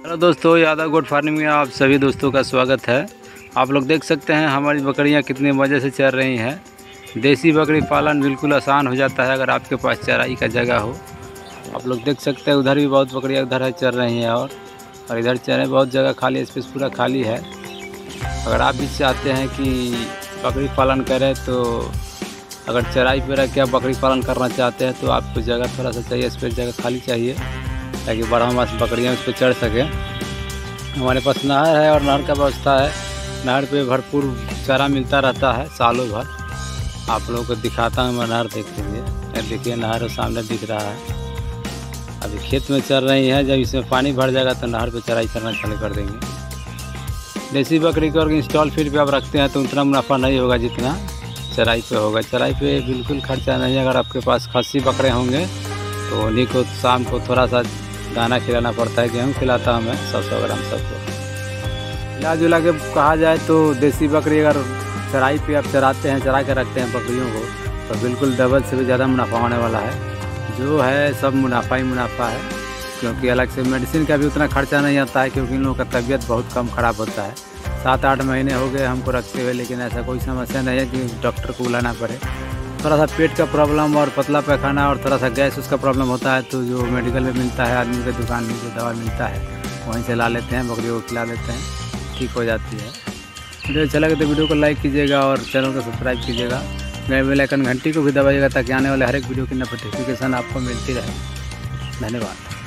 Hello दोस्तों, यादव गोट farming में आप सभी दोस्तों का स्वागत है। आप लोग देख सकते हैं हमारी बकरियां कितने मज़े से चर रही हैं। देसी बकरी पालन बिल्कुल आसान हो जाता है अगर आपके पास चराई का जगह हो। आप लोग देख सकते हैं उधर भी बहुत बकरियां उधर है चर रही हैं और इधर चर बहुत जगह खाली, स्पेस पूरा खाली है। अगर आप भी चाहते हैं कि बकरी पालन करें तो अगर चराई पर रख के आप बकरी पालन करना चाहते हैं तो आपको जगह थोड़ा सा चाहिए, स्पेस जगह खाली चाहिए ताकि बड़ा मास बकरियाँ उस पर चढ़ सकें। हमारे पास नहर है और नहर का व्यवस्था है। नहर पे भरपूर चारा मिलता रहता है सालों भर। आप लोगों को दिखाता हूँ मैं नहर देखेंगे। देखिए नहर सामने दिख रहा है। अभी खेत में चर रही है, जब इसमें पानी भर जाएगा तो नहर पे चराई करना चालू कर देंगे। देसी बकरी को अगर इंस्टॉल फीड पे आप रखते हैं तो उतना मुनाफा नहीं होगा जितना चराई पे होगा। चराई पे बिल्कुल खर्चा नहीं है। अगर आपके पास खस्सी बकरे होंगे तो उन्हीं को शाम को थोड़ा सा दाना खिलाना पड़ता है। गेहूँ खिलाता हूँ मैं 100 ग्राम सबको। मिला जुला के कहा जाए तो देसी बकरी अगर चराई पे आप चराते हैं, चरा के रखते हैं बकरियों को, तो बिल्कुल डबल से भी ज़्यादा मुनाफा होने वाला है। जो है सब मुनाफा ही मुनाफा है, क्योंकि अलग से मेडिसिन का भी उतना खर्चा नहीं आता है, क्योंकि इन लोगों का तबीयत बहुत कम ख़राब होता है। 7-8 महीने हो गए हमको रखते हुए, लेकिन ऐसा कोई समस्या नहीं है कि डॉक्टर को बुलाना पड़े। थोड़ा सा पेट का प्रॉब्लम और पतला पैखाना और थोड़ा सा गैस उसका प्रॉब्लम होता है तो जो मेडिकल में मिलता है, आदमी के दुकान में जो दवा मिलता है वहीं से ला लेते हैं, बकरियों को खिला देते हैं, ठीक हो जाती है। वीडियो अच्छा लगे तो वीडियो को लाइक कीजिएगा और चैनल को सब्सक्राइब कीजिएगा। बेल आइकन घंटी को भी दबाइएगा ताकि आने वाले हर एक वीडियो की नोटिफिकेशन आपको मिलती रहे। धन्यवाद।